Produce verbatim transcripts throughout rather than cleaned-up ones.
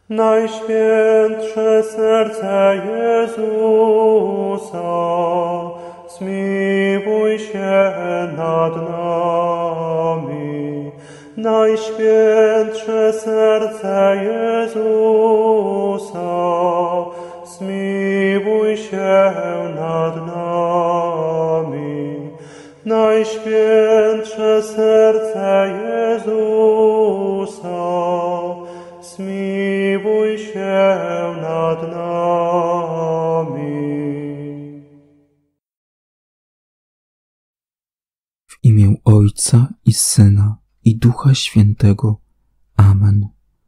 Najświętsze serce Jezusa, zmiłuj się nad nami. Najświętsze serce Jezusa, zmiłuj się nad nami. Najświętsze serce Jezusa, zmiłuj się nad nami. W imię Ojca i Syna i Ducha Świętego. Amen.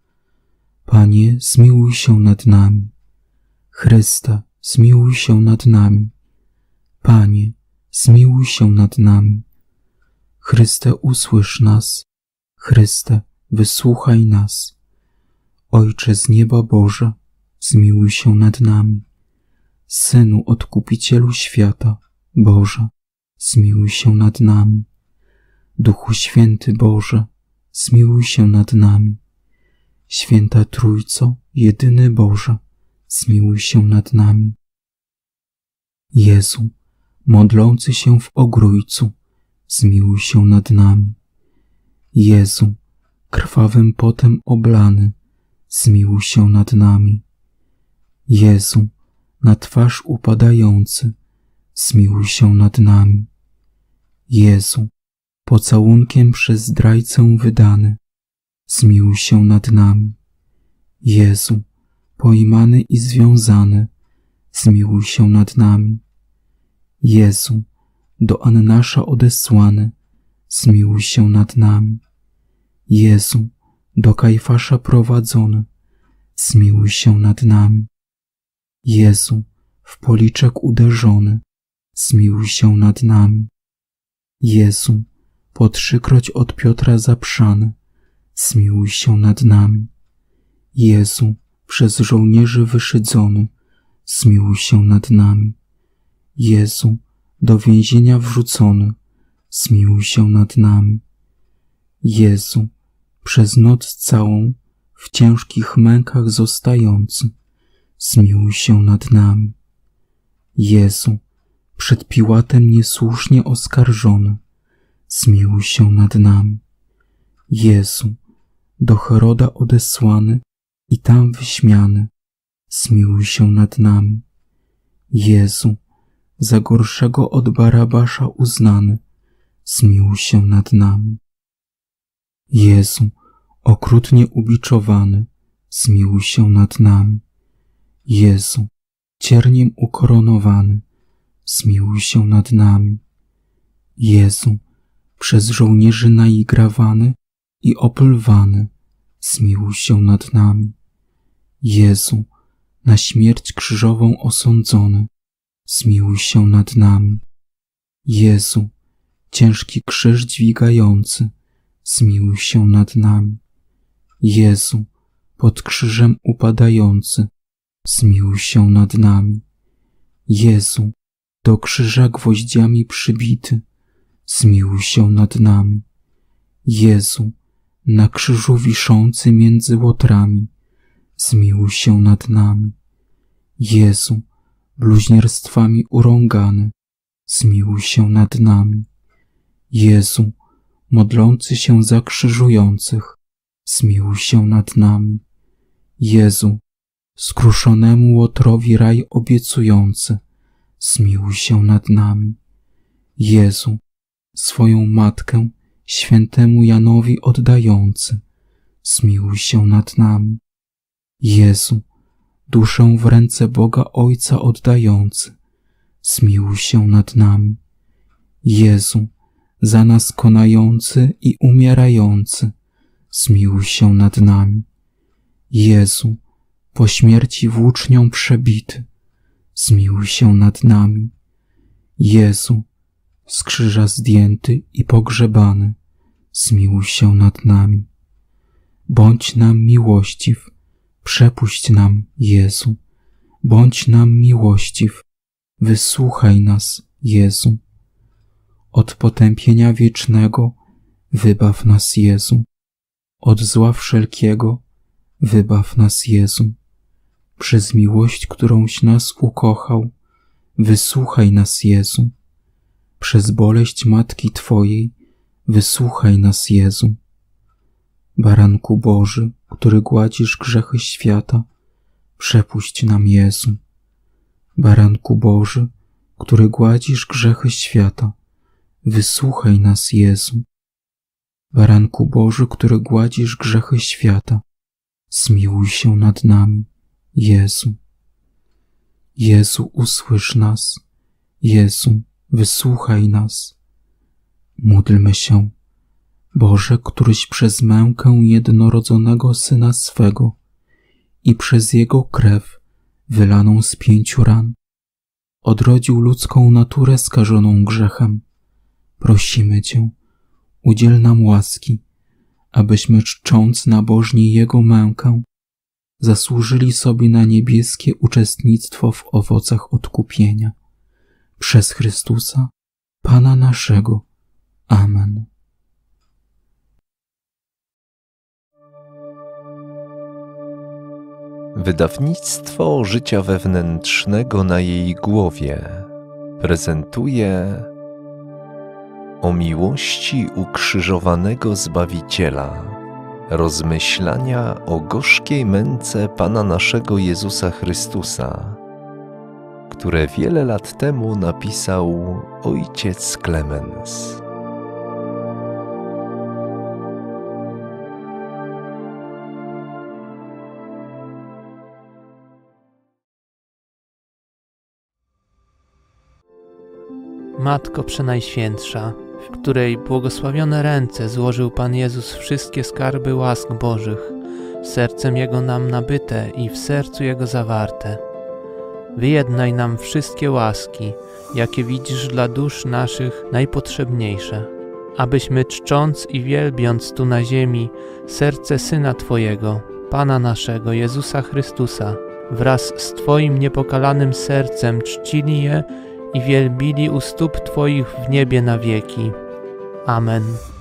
Panie, zmiłuj się nad nami. Chryste, zmiłuj się nad nami. Panie, zmiłuj się nad nami. Chryste, usłysz nas. Chryste, wysłuchaj nas. Ojcze z nieba Boże, zmiłuj się nad nami. Synu Odkupicielu świata, Boże, zmiłuj się nad nami. Duchu Święty Boże, zmiłuj się nad nami. Święta Trójco, jedyny Boże, zmiłuj się nad nami. Jezu, modlący się w Ogrójcu, zmiłuj się nad nami. Jezu, krwawym potem oblany, zmiłuj się nad nami. Jezu, na twarz upadający, zmiłuj się nad nami. Jezu, pocałunkiem przez zdrajcę wydany, zmiłuj się nad nami. Jezu, pojmany i związany, zmiłuj się nad nami. Jezu, do Annasza odesłany, zmiłuj się nad nami. Jezu, do Kajfasza prowadzony, zmiłuj się nad nami. Jezu, w policzek uderzony, zmiłuj się nad nami. Jezu, po trzykroć od Piotra zaprzany, zmiłuj się nad nami. Jezu, przez żołnierzy wyszydzony, zmiłuj się nad nami. Jezu, do więzienia wrzucony, zmiłuj się nad nami. Jezu, przez noc całą w ciężkich mękach zostający, zmiłuj się nad nami. Jezu, przed Piłatem niesłusznie oskarżony, zmiłuj się nad nami. Jezu, do Heroda odesłany i tam wyśmiany, zmiłuj się nad nami. Jezu, za gorszego od Barabasza uznany, zmiłuj się nad nami. Jezu, okrutnie ubiczowany, zmiłuj się nad nami. Jezu, cierniem ukoronowany, zmiłuj się nad nami. Jezu, przez żołnierzy naigrawany i opylwany, zmiłuj się nad nami. Jezu, na śmierć krzyżową osądzony, zmiłuj się nad nami. Jezu, ciężki krzyż dźwigający, zmiłuj się nad nami. Jezu, pod krzyżem upadający, zmiłuj się nad nami. Jezu, do krzyża gwoździami przybity, zmiłuj się nad nami. Jezu, na krzyżu wiszący między łotrami, zmiłuj się nad nami. Jezu, bluźnierstwami urągany, zmiłuj się nad nami. Jezu, modlący się za krzyżujących, zmiłuj się nad nami. Jezu, skruszonemu łotrowi raj obiecujący, zmiłuj się nad nami. Jezu, swoją matkę świętemu Janowi oddający, zmiłuj się nad nami. Jezu, duszę w ręce Boga Ojca oddający, zmiłuj się nad nami. Jezu, za nas konający i umierający, zmiłuj się nad nami. Jezu, po śmierci włócznią przebity, zmiłuj się nad nami. Jezu, z krzyża zdjęty i pogrzebany, zmiłuj się nad nami. Bądź nam miłościw, przepuść nam, Jezu. Bądź nam miłościw, wysłuchaj nas, Jezu. Od potępienia wiecznego wybaw nas, Jezu. Od zła wszelkiego Wybaw nas, Jezu. Przez miłość, którąś nas ukochał, wysłuchaj nas, Jezu. Przez boleść Matki Twojej, wysłuchaj nas, Jezu. Baranku Boży, który gładzisz grzechy świata, przepuść nam, Jezu. Baranku Boży, który gładzisz grzechy świata, wysłuchaj nas, Jezu. Baranku Boży, który gładzisz grzechy świata, zmiłuj się nad nami, Jezu. Jezu, usłysz nas. Jezu, wysłuchaj nas. Módlmy się. Boże, któryś przez mękę jednorodzonego Syna swego i przez Jego krew wylaną z pięciu ran odrodził ludzką naturę skażoną grzechem, prosimy Cię, udziel nam łaski, abyśmy czcząc nabożnie Jego mękę, zasłużyli sobie na niebieskie uczestnictwo w owocach odkupienia. Przez Chrystusa, Pana naszego. Amen. Wydawnictwo Życia Wewnętrznego na jej głowie prezentuje o miłości ukrzyżowanego Zbawiciela, rozmyślania o gorzkiej męce Pana naszego Jezusa Chrystusa, które wiele lat temu napisał ojciec Klemens. Matko Przenajświętsza, w której błogosławione ręce złożył Pan Jezus wszystkie skarby łask Bożych, sercem Jego nam nabyte i w sercu Jego zawarte. Wyjednaj nam wszystkie łaski, jakie widzisz dla dusz naszych najpotrzebniejsze, abyśmy czcząc i wielbiąc tu na ziemi serce Syna Twojego, Pana naszego Jezusa Chrystusa, wraz z Twoim niepokalanym sercem czcili je i wielbili u stóp Twoich w niebie na wieki. Amen.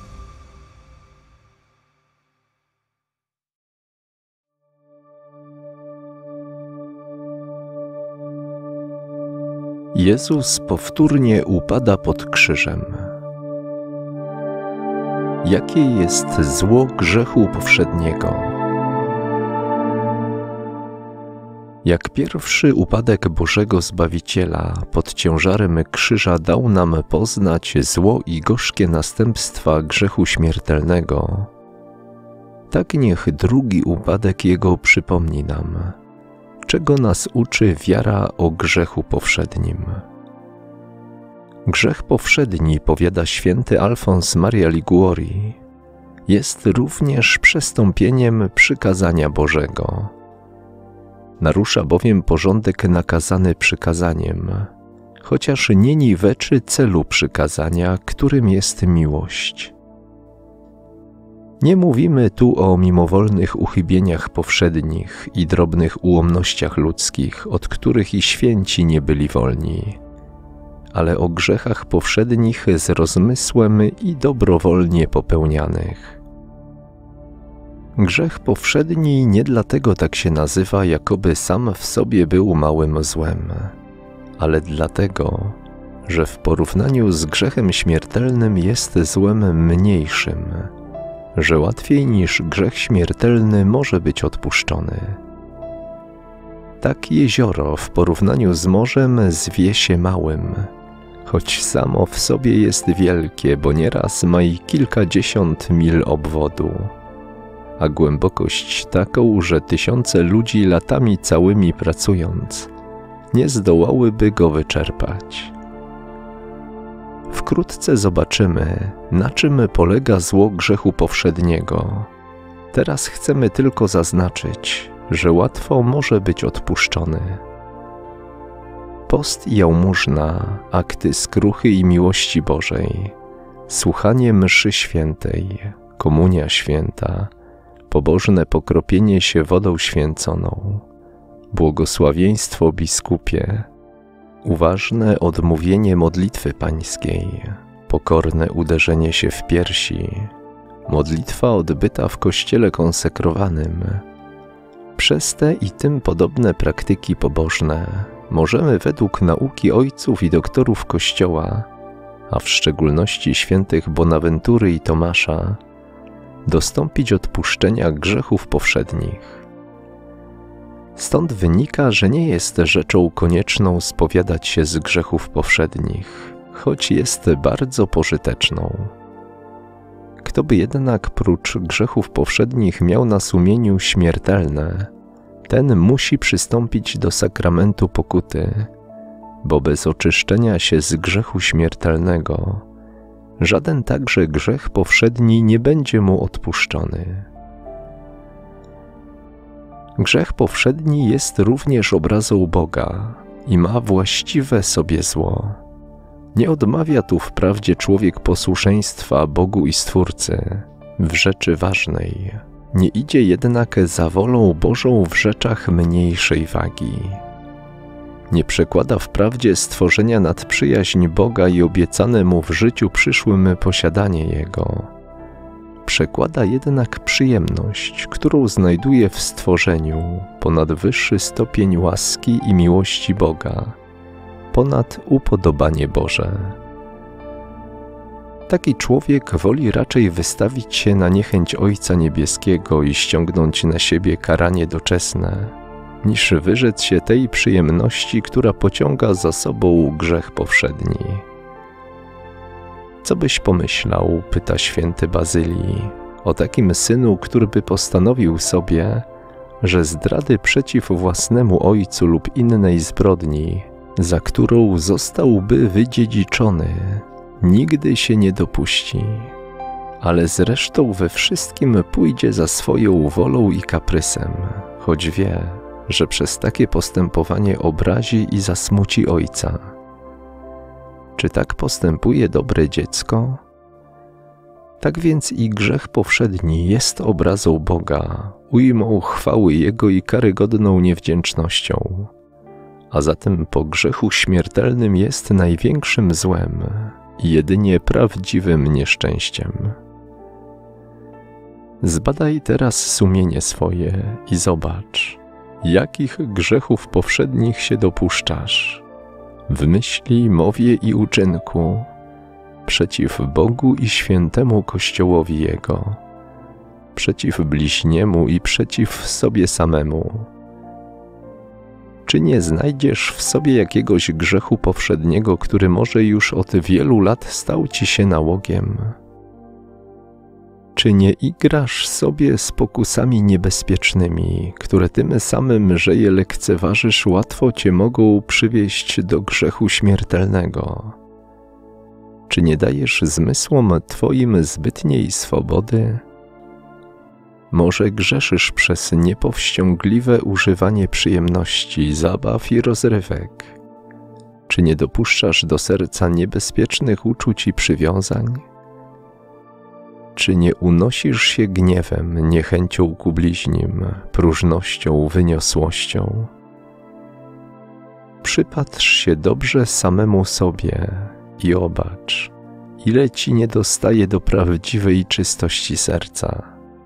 Jezus powtórnie upada pod krzyżem. Jakie jest zło grzechu powszedniego? Jak pierwszy upadek Bożego Zbawiciela pod ciężarem krzyża dał nam poznać zło i gorzkie następstwa grzechu śmiertelnego, tak niech drugi upadek Jego przypomni nam, czego nas uczy wiara o grzechu powszednim. Grzech powszedni, powiada święty Alfons Maria Liguori, jest również przestąpieniem przykazania Bożego. Narusza bowiem porządek nakazany przykazaniem, chociaż nie niweczy celu przykazania, którym jest miłość. Nie mówimy tu o mimowolnych uchybieniach powszednich i drobnych ułomnościach ludzkich, od których i święci nie byli wolni, ale o grzechach powszednich z rozmysłem i dobrowolnie popełnianych. Grzech powszedni nie dlatego tak się nazywa, jakoby sam w sobie był małym złem, ale dlatego, że w porównaniu z grzechem śmiertelnym jest złem mniejszym, że łatwiej niż grzech śmiertelny może być odpuszczony. Tak jezioro w porównaniu z morzem zwie się małym, choć samo w sobie jest wielkie, bo nieraz ma i kilkadziesiąt mil obwodu, a głębokość taką, że tysiące ludzi latami całymi pracując nie zdołałyby go wyczerpać. Wkrótce zobaczymy, na czym polega zło grzechu powszedniego. Teraz chcemy tylko zaznaczyć, że łatwo może być odpuszczony. Post i jałmużna, akty skruchy i miłości Bożej, słuchanie mszy świętej, komunia święta, pobożne pokropienie się wodą święconą, błogosławieństwo biskupie, uważne odmówienie modlitwy pańskiej, pokorne uderzenie się w piersi, modlitwa odbyta w kościele konsekrowanym, Przez te i tym podobne praktyki pobożne możemy według nauki ojców i doktorów Kościoła, a w szczególności świętych Bonaventury i Tomasza, dostąpić odpuszczenia grzechów powszednich. Stąd wynika, że nie jest rzeczą konieczną spowiadać się z grzechów powszednich, choć jest bardzo pożyteczną. Kto by jednak prócz grzechów powszednich miał na sumieniu śmiertelne, ten musi przystąpić do sakramentu pokuty, bo bez oczyszczenia się z grzechu śmiertelnego żaden także grzech powszedni nie będzie mu odpuszczony. Grzech powszedni jest również obrazą Boga i ma właściwe sobie zło. Nie odmawia tu wprawdzie człowiek posłuszeństwa Bogu i Stwórcy w rzeczy ważnej, nie idzie jednak za wolą Bożą w rzeczach mniejszej wagi. Nie przekłada wprawdzie stworzenia nad przyjaźń Boga i obiecane mu w życiu przyszłym posiadanie Jego. Przekłada jednak przyjemność, którą znajduje w stworzeniu, ponad wyższy stopień łaski i miłości Boga, ponad upodobanie Boże. Taki człowiek woli raczej wystawić się na niechęć Ojca Niebieskiego i ściągnąć na siebie karanie doczesne, niż wyrzec się tej przyjemności, która pociąga za sobą grzech powszedni. Co byś pomyślał, pyta święty Bazylii, o takim synu, który by postanowił sobie, że zdrady przeciw własnemu ojcu lub innej zbrodni, za którą zostałby wydziedziczony, nigdy się nie dopuści, ale zresztą we wszystkim pójdzie za swoją wolą i kaprysem, choć wie, że przez takie postępowanie obrazi i zasmuci ojca. Czy tak postępuje dobre dziecko? Tak więc i grzech powszedni jest obrazą Boga, ujmą chwały Jego i karygodną niewdzięcznością, a zatem po grzechu śmiertelnym jest największym złem i jedynie prawdziwym nieszczęściem. Zbadaj teraz sumienie swoje i zobacz, jakich grzechów powszednich się dopuszczasz, w myśli, mowie i uczynku, przeciw Bogu i świętemu Kościołowi Jego, przeciw bliźniemu i przeciw sobie samemu. Czy nie znajdziesz w sobie jakiegoś grzechu powszedniego, który może już od wielu lat stał ci się nałogiem? Czy nie igrasz sobie z pokusami niebezpiecznymi, które tym samym, że je lekceważysz, łatwo cię mogą przywieść do grzechu śmiertelnego? Czy nie dajesz zmysłom twoim zbytniej swobody? Może grzeszysz przez niepowściągliwe używanie przyjemności, zabaw i rozrywek? Czy nie dopuszczasz do serca niebezpiecznych uczuć i przywiązań? Czy nie unosisz się gniewem, niechęcią ku bliźnim, próżnością, wyniosłością? Przypatrz się dobrze samemu sobie i obacz, ile ci niedostaje do prawdziwej czystości serca.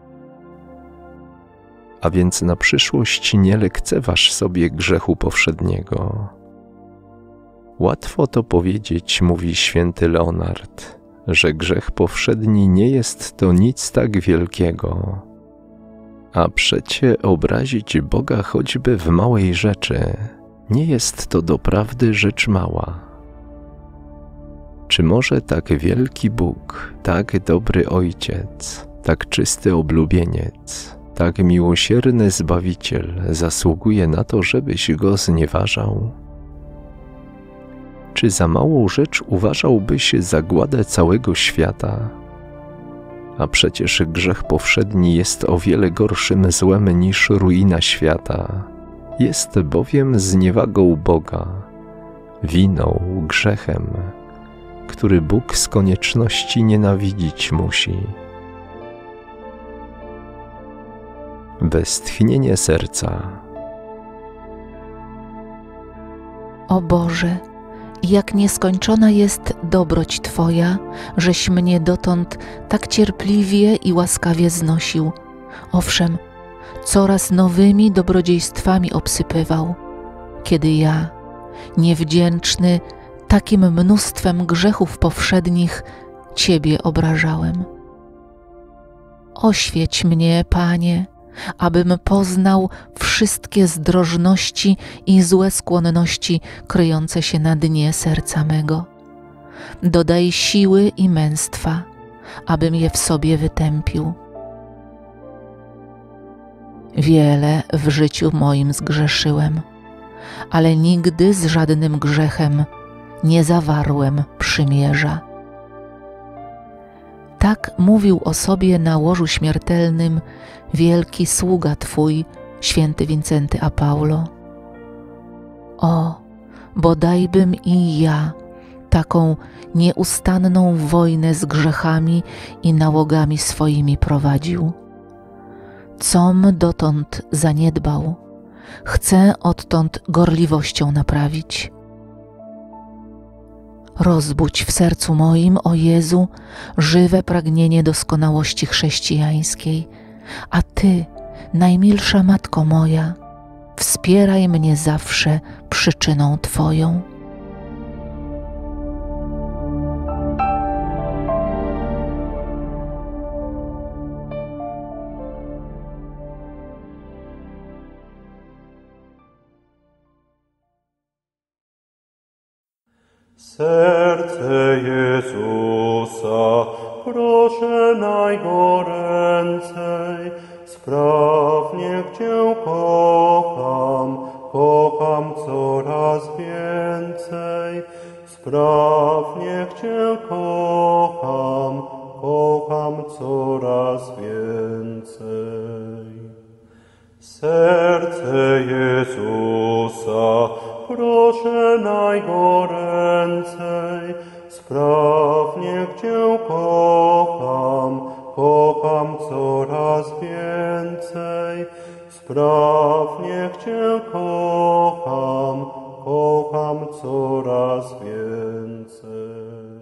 A więc na przyszłość nie lekceważ sobie grzechu powszedniego. Łatwo to powiedzieć, mówi święty Leonard, że grzech powszedni nie jest to nic tak wielkiego, a przecie obrazić Boga choćby w małej rzeczy nie jest to doprawdy rzecz mała. Czy może tak wielki Bóg, tak dobry Ojciec, tak czysty oblubieniec, tak miłosierny Zbawiciel zasługuje na to, żebyś Go znieważał? Czy za małą rzecz uważałbyś zagładę całego świata? A przecież grzech powszedni jest o wiele gorszym złem niż ruina świata. Jest bowiem zniewagą Boga, winą, grzechem, który Bóg z konieczności nienawidzić musi. Westchnienie serca. O Boże, jak nieskończona jest dobroć Twoja, żeś mnie dotąd tak cierpliwie i łaskawie znosił. Owszem, coraz nowymi dobrodziejstwami obsypywał, kiedy ja, niewdzięczny takim mnóstwem grzechów powszednich, Ciebie obrażałem. Oświeć mnie, Panie, abym poznał wszystkie zdrożności i złe skłonności kryjące się na dnie serca mego. Dodaj siły i męstwa, abym je w sobie wytępił. Wiele w życiu moim zgrzeszyłem, ale nigdy z żadnym grzechem nie zawarłem przymierza. Tak mówił o sobie na łożu śmiertelnym wielki sługa Twój, święty Wincenty a Paulo. O, bodajbym i ja taką nieustanną wojnę z grzechami i nałogami swoimi prowadził. Com dotąd zaniedbał, chcę odtąd gorliwością naprawić. Rozbudź w sercu moim, o Jezu, żywe pragnienie doskonałości chrześcijańskiej, a Ty, najmilsza Matko moja, wspieraj mnie zawsze przyczyną Twoją. Serce Jezusa proszę najgoręcej, sprawnie Cię kocham, kocham coraz więcej. Sprawnie Cię kocham, kocham coraz więcej. Serce Jezusa proszę najgoręcej, sprawnie Cię kocham, kocham coraz więcej. Sprawnie Cię kocham, kocham coraz więcej.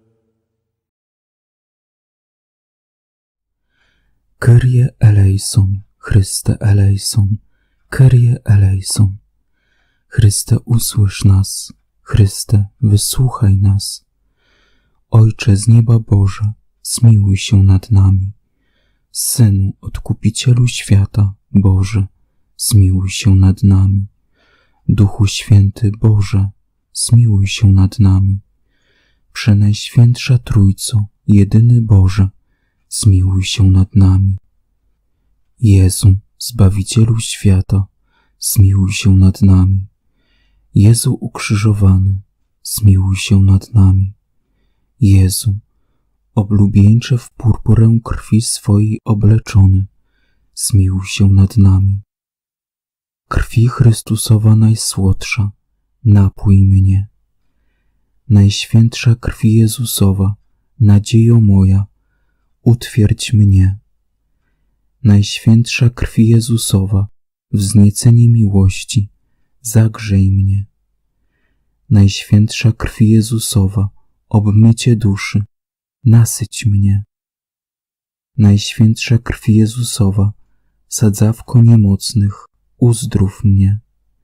Kyrie eleison, Chryste eleison, Kyrie eleison. Chryste, usłysz nas, Chryste, wysłuchaj nas. Ojcze z nieba Boże, zmiłuj się nad nami. Synu, Odkupicielu świata, Boże, zmiłuj się nad nami. Duchu Święty, Boże, zmiłuj się nad nami. Przenajświętsza Trójco, jedyny Boże, zmiłuj się nad nami. Jezu, Zbawicielu świata, zmiłuj się nad nami. Jezu ukrzyżowany, zmiłuj się nad nami. Jezu, oblubieńcze w purpurę krwi swojej obleczony, zmiłuj się nad nami. Krwi Chrystusowa najsłodsza, napój mnie. Najświętsza krwi Jezusowa, nadziejo moja, utwierdź mnie. Najświętsza krwi Jezusowa, wzniecenie miłości, zagrzej mnie. Najświętsza krwi Jezusowa, obmycie duszy, nasyć mnie. Najświętsza krwi Jezusowa, sadzawko niemocnych, uzdrów mnie.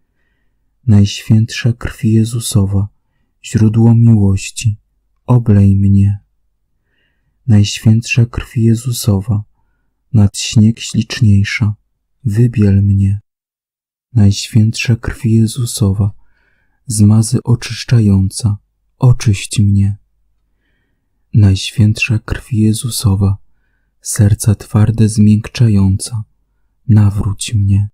Najświętsza krwi Jezusowa, źródło miłości, oblej mnie. Najświętsza krwi Jezusowa, nad śnieg śliczniejsza, wybiel mnie. Najświętsza krwi Jezusowa, zmazy oczyszczająca, oczyść mnie. Najświętsza krwi Jezusowa, serca twarde zmiękczająca, nawróć mnie.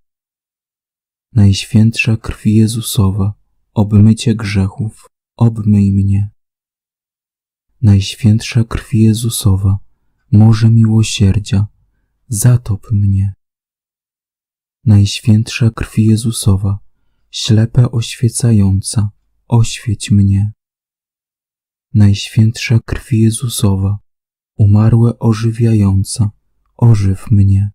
Najświętsza krwi Jezusowa, obmycie grzechów, obmyj mnie. Najświętsza krwi Jezusowa, morze miłosierdzia, zatop mnie. Najświętsza krwi Jezusowa, ślepe oświecająca, oświeć mnie. Najświętsza krwi Jezusowa, umarłe ożywiająca, ożyw mnie.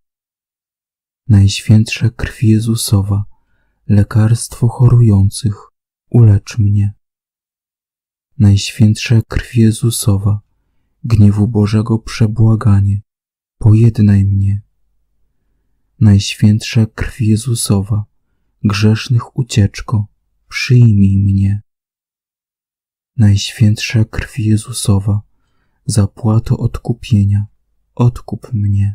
Najświętsza krwi Jezusowa, lekarstwo chorujących, ulecz mnie. Najświętsza krwi Jezusowa, gniewu Bożego przebłaganie, pojednaj mnie. Najświętsza krwi Jezusowa, grzesznych ucieczko, przyjmij mnie. Najświętsza krwi Jezusowa, zapłato odkupienia, odkup mnie.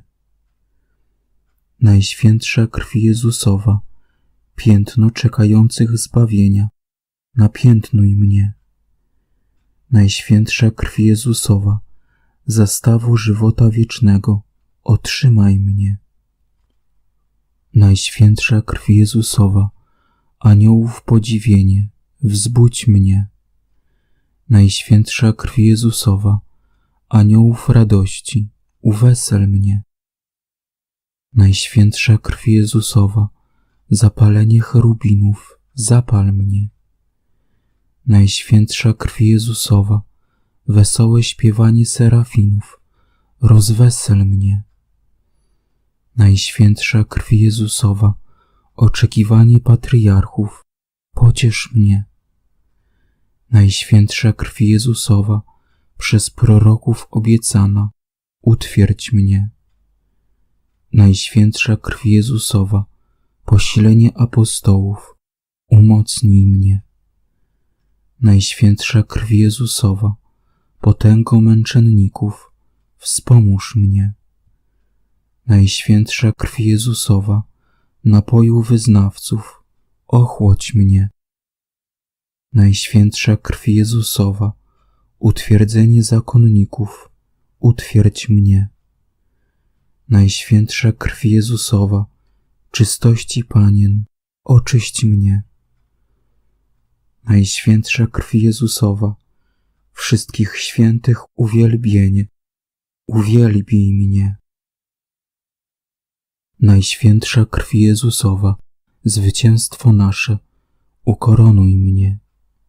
Najświętsza krwi Jezusowa, piętno czekających zbawienia, napiętnuj mnie. Najświętsza krwi Jezusowa, zastawu żywota wiecznego, otrzymaj mnie. Najświętsza krwi Jezusowa, aniołów podziwienie, wzbudź mnie. Najświętsza krwi Jezusowa, aniołów radości, uwesel mnie. Najświętsza krwi Jezusowa, zapalenie cherubinów, zapal mnie. Najświętsza krwi Jezusowa, wesołe śpiewanie serafinów, rozwesel mnie. Najświętsza krwi Jezusowa, oczekiwanie patriarchów, pociesz mnie. Najświętsza krwi Jezusowa, przez proroków obiecana, utwierdź mnie. Najświętsza krwi Jezusowa, posilenie apostołów, umocnij mnie. Najświętsza krwi Jezusowa, potęgo męczenników, wspomóż mnie. Najświętsza krwi Jezusowa, napoju wyznawców, ochłodź mnie. Najświętsza krwi Jezusowa, utwierdzenie zakonników, utwierdź mnie. Najświętsza krwi Jezusowa, czystości panien, oczyść mnie. Najświętsza krwi Jezusowa, wszystkich świętych uwielbienie, uwielbij mnie. Najświętsza krwi Jezusowa, zwycięstwo nasze, ukoronuj mnie.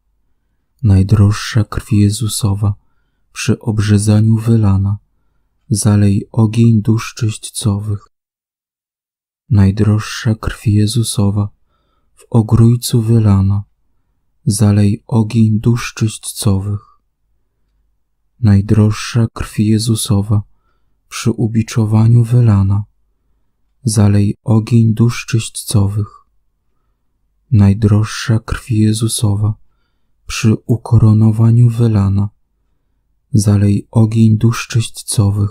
Najdroższa krwi Jezusowa, przy obrzezaniu wylana, zalej ogień dusz czyśćcowych. Najdroższa krwi Jezusowa, w ogrójcu wylana, zalej ogień dusz czyśćcowych. Najdroższa krwi Jezusowa, przy ubiczowaniu wylana, zalej ogień dusz czyśćcowych. Najdroższa krwi Jezusowa, przy ukoronowaniu wylana, zalej ogień dusz czyśćcowych.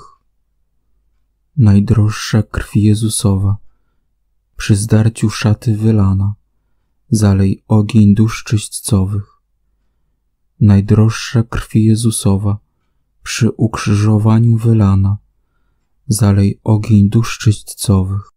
Najdroższa krwi Jezusowa, przy zdarciu szaty wylana, zalej ogień dusz czyśćcowych. Najdroższa krwi Jezusowa, przy ukrzyżowaniu wylana, zalej ogień dusz czyśćcowych.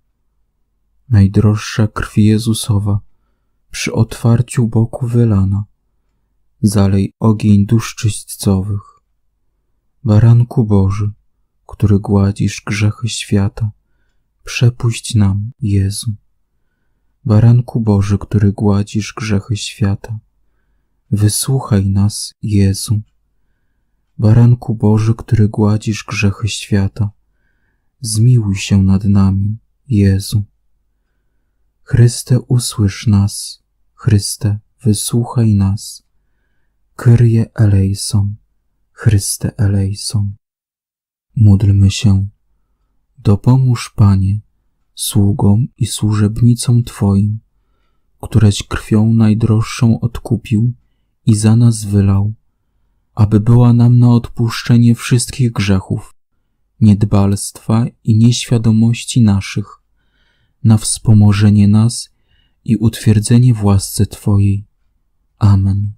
Najdroższa krwi Jezusowa, przy otwarciu boku wylana, zalej ogień dusz czyśćcowych. Baranku Boży, który gładzisz grzechy świata, przepuść nam, Jezu. Baranku Boży, który gładzisz grzechy świata, wysłuchaj nas, Jezu. Baranku Boży, który gładzisz grzechy świata, zmiłuj się nad nami, Jezu. Chryste, usłysz nas, Chryste, wysłuchaj nas. Kyrie eleison, Chryste eleison. Módlmy się. Dopomóż, Panie, sługom i służebnicom Twoim, któreś krwią najdroższą odkupił i za nas wylał, aby była nam na odpuszczenie wszystkich grzechów, niedbalstwa i nieświadomości naszych, na wspomożenie nas i utwierdzenie w łasce Twojej. Amen.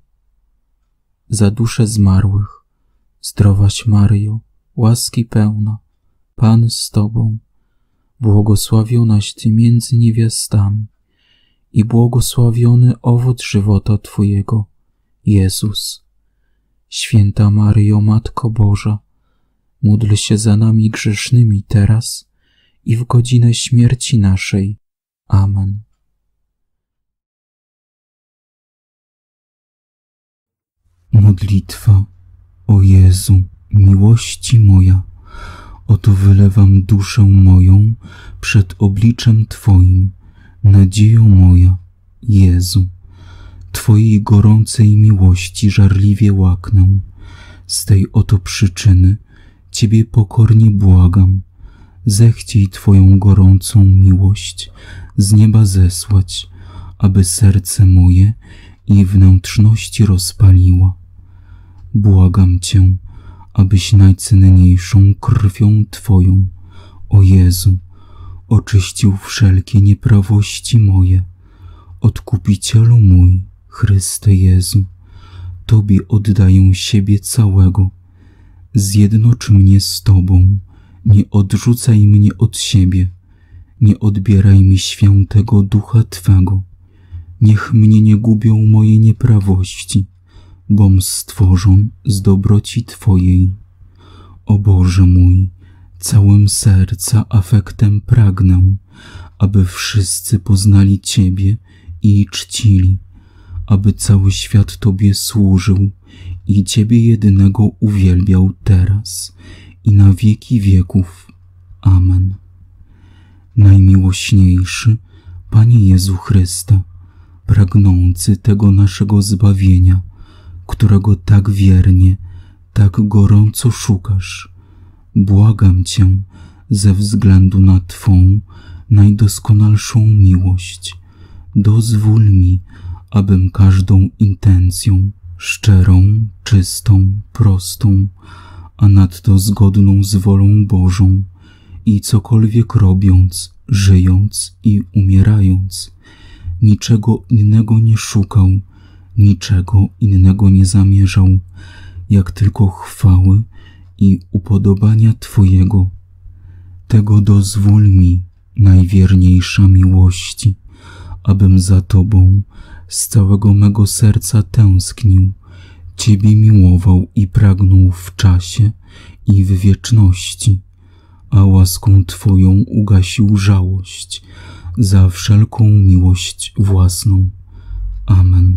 Za dusze zmarłych, zdrowaś Maryjo, łaski pełna, Pan z Tobą, błogosławionaś Ty między niewiastami i błogosławiony owoc żywota Twojego, Jezus. Święta Maryjo, Matko Boża, módl się za nami grzesznymi teraz i w godzinę śmierci naszej. Amen. Modlitwa. O Jezu, miłości moja, oto wylewam duszę moją przed obliczem Twoim, nadzieją moja, Jezu. Twojej gorącej miłości żarliwie łaknę, z tej oto przyczyny Ciebie pokornie błagam, zechciej Twoją gorącą miłość z nieba zesłać, aby serce moje i wnętrzności rozpaliła. Błagam Cię, abyś najcenniejszą krwią Twoją, o Jezu, oczyścił wszelkie nieprawości moje. Odkupicielu mój, Chryste Jezu, Tobie oddaję siebie całego. Zjednocz mnie z Tobą, nie odrzucaj mnie od siebie, nie odbieraj mi świętego Ducha Twego. Niech mnie nie gubią moje nieprawości, bom stworzon z dobroci Twojej. O Boże mój, całym serca afektem pragnę, aby wszyscy poznali Ciebie i czcili, aby cały świat Tobie służył i Ciebie jedynego uwielbiał teraz i na wieki wieków. Amen. Najmiłośniejszy Panie Jezu Chryste, pragnący tego naszego zbawienia, którego tak wiernie, tak gorąco szukasz, błagam Cię ze względu na Twą najdoskonalszą miłość, dozwól mi, abym każdą intencją, szczerą, czystą, prostą, a nadto zgodną z wolą Bożą i cokolwiek robiąc, żyjąc i umierając, niczego innego nie szukał, niczego innego nie zamierzał, jak tylko chwały i upodobania Twojego. Tego dozwól mi, najwierniejsza miłości, abym za Tobą z całego mego serca tęsknił, Ciebie miłował i pragnął w czasie i w wieczności, a łaską Twoją ugasił żałość za wszelką miłość własną. Amen.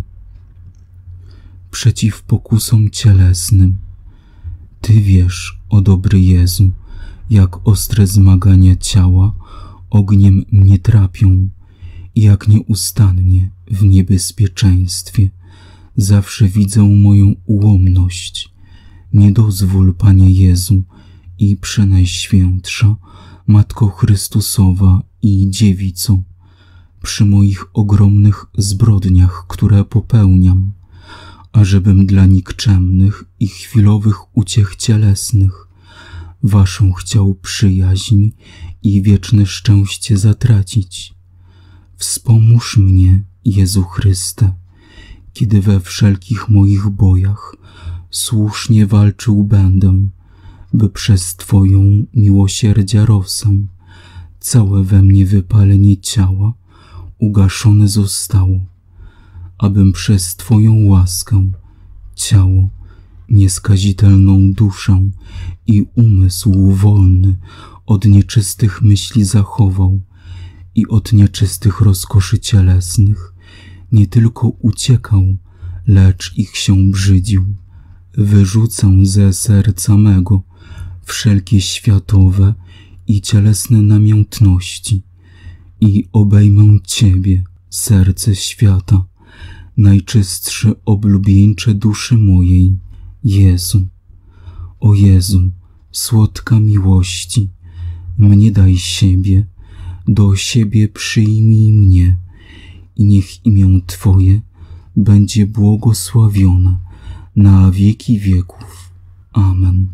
Przeciw pokusom cielesnym. Ty wiesz, o dobry Jezu, jak ostre zmagania ciała ogniem mnie trapią i jak nieustannie w niebezpieczeństwie zawsze widzę moją ułomność. Nie dozwól, Panie Jezu, i Przenajświętsza Matko Chrystusowa i Dziewico, przy moich ogromnych zbrodniach, które popełniam, ażebym dla nikczemnych i chwilowych uciech cielesnych Waszą chciał przyjaźń i wieczne szczęście zatracić. Wspomóż mnie, Jezu Chryste, kiedy we wszelkich moich bojach słusznie walczył będę, by przez Twoją miłosierdzia rosę całe we mnie wypalenie ciała ugaszone zostało, abym przez Twoją łaskę ciało, nieskazitelną duszę i umysł wolny od nieczystych myśli zachował i od nieczystych rozkoszy cielesnych nie tylko uciekał, lecz ich się brzydził. Wyrzucę ze serca mego wszelkie światowe i cielesne namiętności i obejmę Ciebie, serce świata, najczystsze oblubieńcze duszy mojej, Jezu. O Jezu, słodka miłości, mnie daj siebie, do siebie przyjmij mnie i niech imię Twoje będzie błogosławione na wieki wieków. Amen.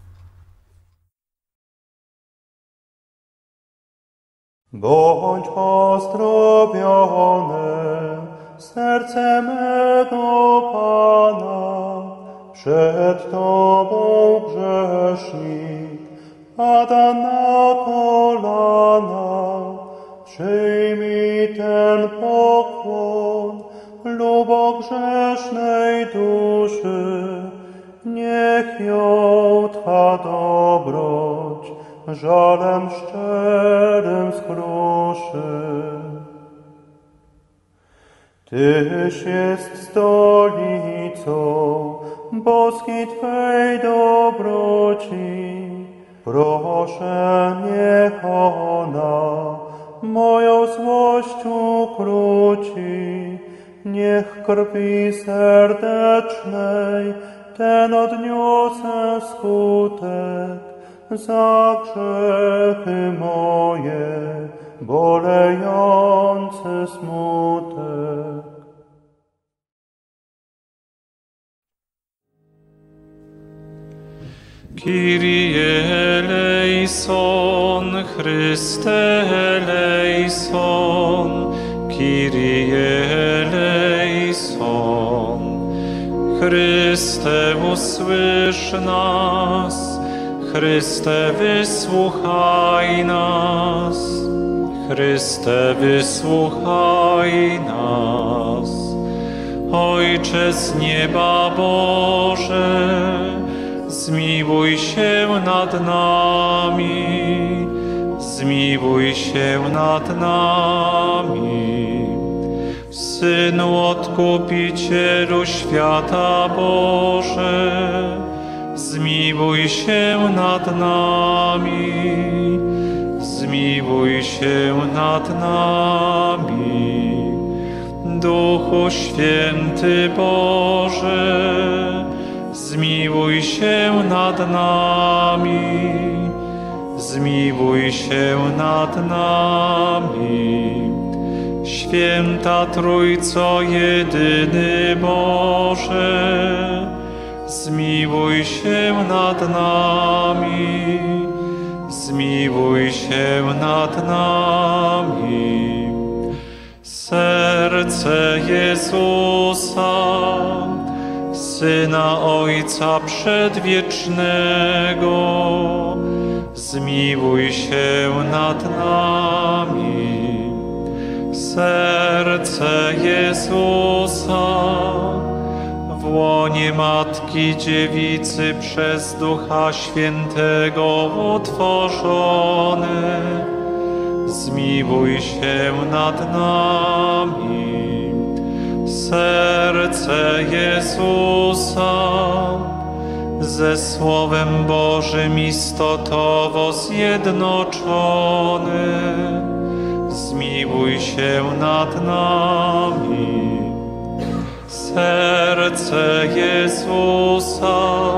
Bądź pozdrowione, serce mego Pana, przed Tobą grzesznik pada na kolana. Przyjmij ten pokłon lubogrzesznej duszy, niech ją Twa dobroć żalem szczerym skruszy. Tyś jest stolicą boskiej Twej dobroci, proszę, niech ona moją złość ukróci, niech krwi serdecznej ten odniosę skutek, za grzechy moje, bolejący smutek. Kyrie eleison, Chryste eleison, Kyrie eleison. Chryste, usłysz nas, Chryste, wysłuchaj nas, Chryste, wysłuchaj nas. Ojcze z nieba Boże, zmiłuj się nad nami, zmiłuj się nad nami. Synu Odkupicielu świata Boże, zmiłuj się nad nami, zmiłuj się nad nami. Duchu Święty Boże, zmiłuj się nad nami, zmiłuj się nad nami. Święta Trójco jedyny Boże, zmiłuj się nad nami, zmiłuj się nad nami. Serce Jezusa, Syna Ojca Przedwiecznego, zmiłuj się nad nami. Serce Jezusa, w łonie Matki Dziewicy przez Ducha Świętego utworzone, zmiłuj się nad nami. Serce Jezusa, ze Słowem Bożym istotowo zjednoczone, zmiłuj się nad nami. Serce Jezusa,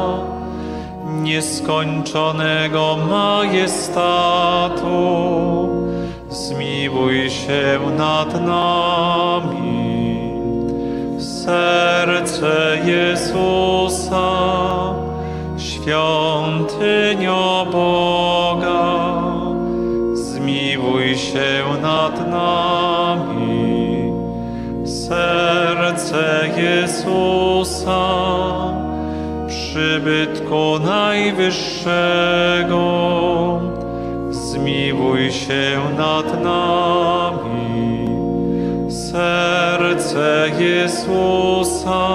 nieskończonego majestatu, zmiłuj się nad nami. Serce Jezusa, świątynio Boga, zmiłuj się nad nami. Serce Jezusa, przybytku Najwyższego, zmiłuj się nad nami. Serce Jezusa,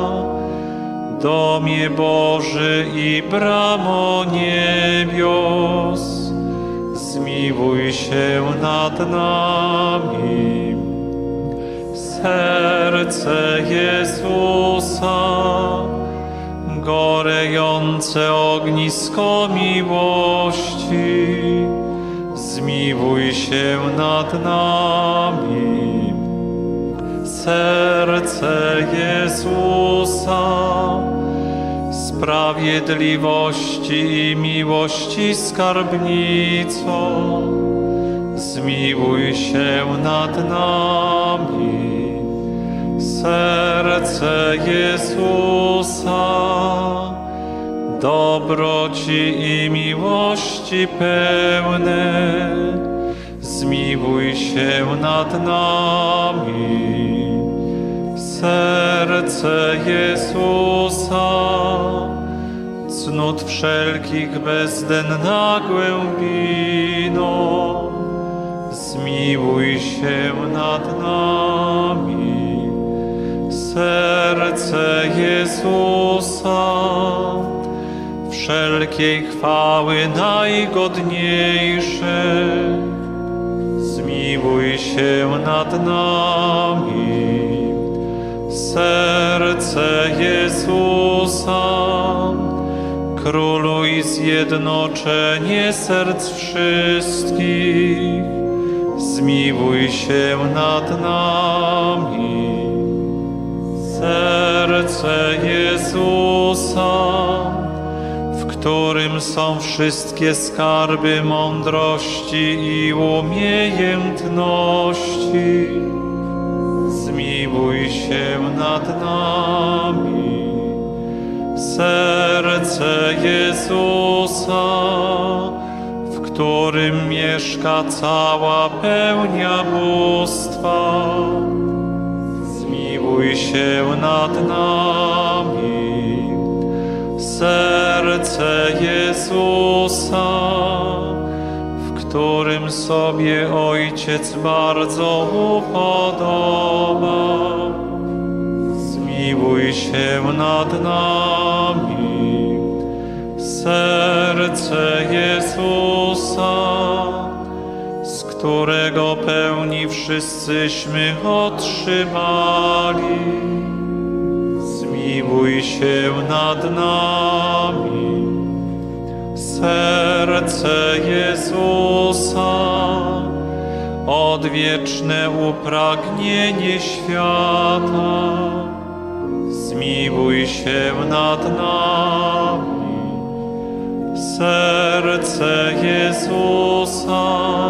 domie Boży i bramo niebios, zmiłuj się nad nami. Serce Jezusa, gorejące ognisko miłości, zmiłuj się nad nami. Serce Jezusa, sprawiedliwości i miłości skarbnico, zmiłuj się nad nami. Serce Jezusa, dobroci i miłości pełne, zmiłuj się nad nami. Serce Jezusa, cnót wszelkich bezdenna głębino, zmiłuj się nad nami. Serce Jezusa, wszelkiej chwały najgodniejsze, zmiłuj się nad nami. Serce Jezusa, króluj zjednoczenie serc wszystkich, zmiłuj się nad nami. Serce Jezusa, w którym są wszystkie skarby mądrości i umiejętności. Zmiłuj się nad nami. Serce Jezusa, w którym mieszka cała pełnia bóstwa. Zmiłuj się nad nami. Serce Jezusa, w którym sobie Ojciec bardzo upodoba. Zmiłuj się nad nami. Serce Jezusa, z którego pełni wszyscyśmy otrzymali. Zmiłuj się nad nami. Serce Jezusa, odwieczne upragnienie świata. Zmiłuj się nad nami. Serce Jezusa,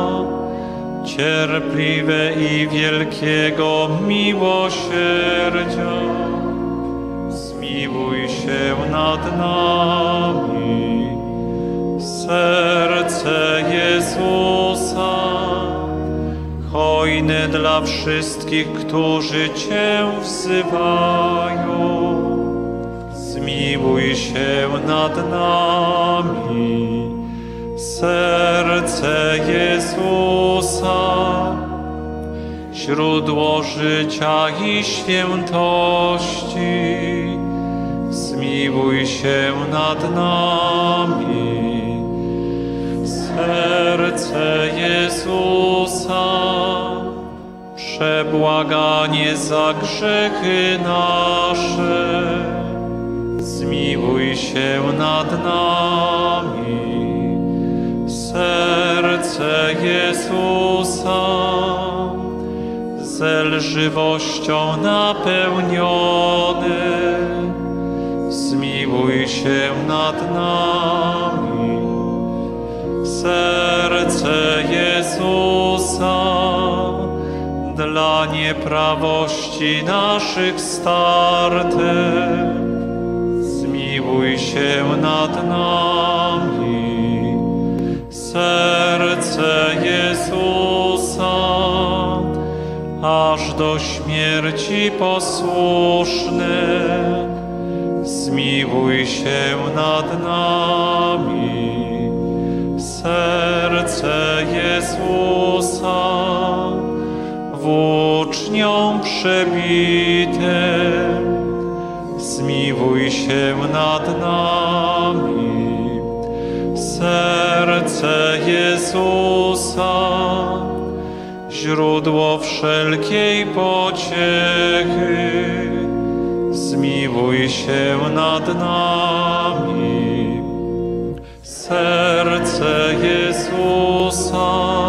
cierpliwe i wielkiego miłosierdzia. Zmiłuj się nad nami. Serce Jezusa, hojne dla wszystkich, którzy Cię wzywają. Zmiłuj się nad nami. Serce Jezusa, źródło życia i świętości. Zmiłuj się nad nami. Serce Jezusa, przebłaganie za grzechy nasze. Zmiłuj się nad nami. Serce Jezusa, zelżywością napełnione. Zmiłuj się nad nami. Serce Jezusa, dla nieprawości naszych starte. Zmiłuj się nad nami. Serce Jezusa, aż do śmierci posłuszne. Zmiłuj się nad nami. Serce Jezusa, włócznią przebite. Zmiłuj się nad nami. Serce Jezusa, źródło wszelkiej pociechy. Zmiłuj się nad nami. Serce Jezusa,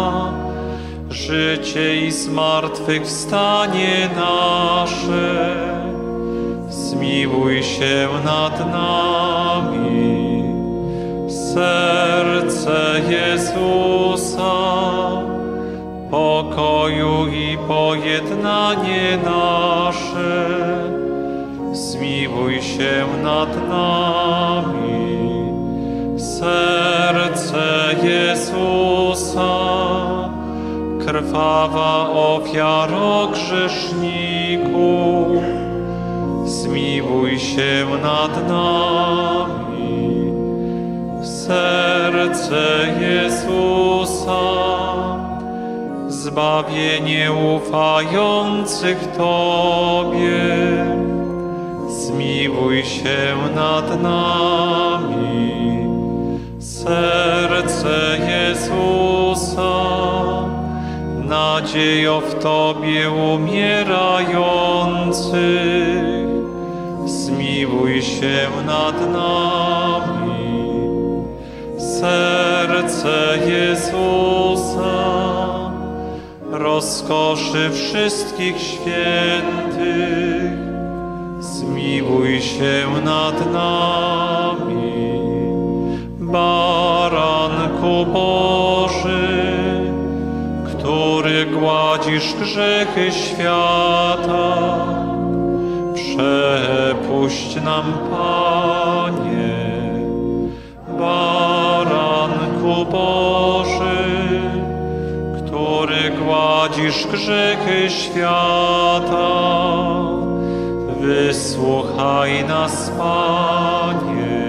życie i zmartwychwstanie nasze. Zmiłuj się nad nami. Serce Jezusa, pokoju i pojednanie nasze. Zmiłuj się nad nami. Serce Jezusa, krwawa ofiaro grzeszników. Zmiłuj się nad nami. Serce Jezusa, zbawienie ufających Tobie. Zmiłuj się nad nami. Serce Jezusa, nadziejo w Tobie umierających. Zmiłuj się nad nami. Serce Jezusa, rozkoszy wszystkich świętych. Zmiłuj się nad nami. Baranku Boży, który gładzisz grzechy świata, przepuść nam, Panie. Baranku Boży, który gładzisz grzechy świata, wysłuchaj nas, Panie.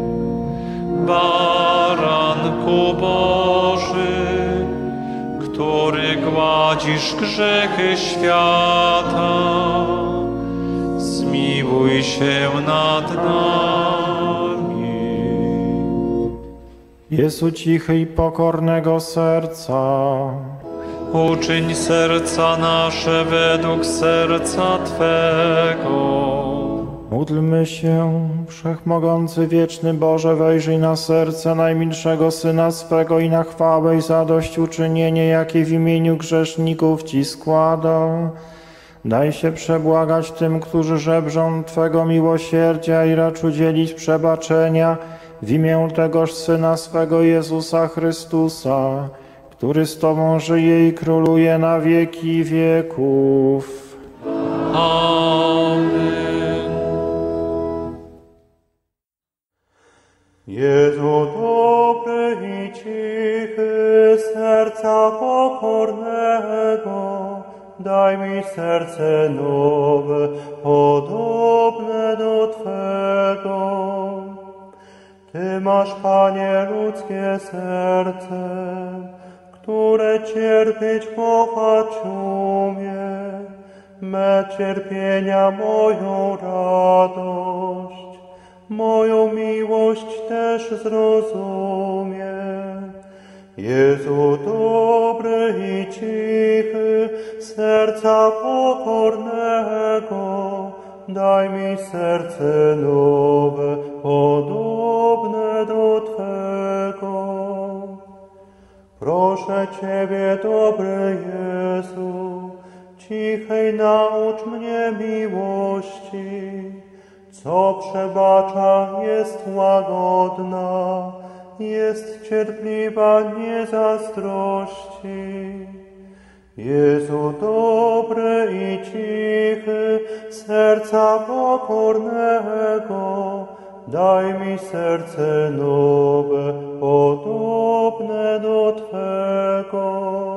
Baranku Boży, który gładzisz grzechy świata, zmiłuj się nad nami. Jezu cichy i pokornego serca, Uczyń serca nasze według serca Twego. módlmy się. Wszechmogący, wieczny Boże, wejrzyj na serce najmilszego Syna swego i na chwałę i zadośćuczynienie, jakie w imieniu grzeszników Ci składa. Daj się przebłagać tym, którzy żebrzą Twego miłosierdzia i racz udzielić przebaczenia w imię tegoż Syna swego Jezusa Chrystusa, który z Tobą żyje i króluje na wieki wieków. Amen. Jezu dobry i cichy, serca pokornego, daj mi serce nowe, podobne do Twego. Ty masz, Panie, ludzkie serce, które cierpieć kochać umie, me cierpienia moją radość, moją miłość też zrozumie. Jezu dobry i cichy, serca pokornego, daj mi serce nowe, podobne do Twego. Proszę Ciebie, dobry Jezu, cichej naucz mnie miłości, co przebacza, jest łagodna, jest cierpliwa, nie zazdrości. Jezu dobry i cichy, serca pokornego, daj mi serce nowe, podobne do Twego.